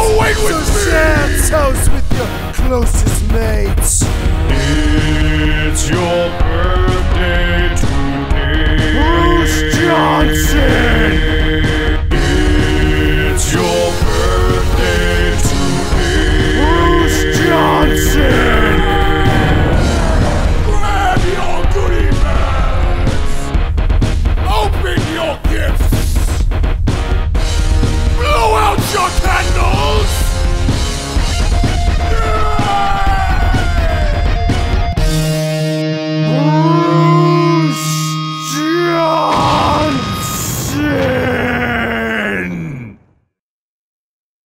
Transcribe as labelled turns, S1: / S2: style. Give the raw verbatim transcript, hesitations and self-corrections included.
S1: wait with
S2: so
S1: me!
S2: share toast with your closest mates.
S1: It's your birthday today.
S2: Bruce Johnson!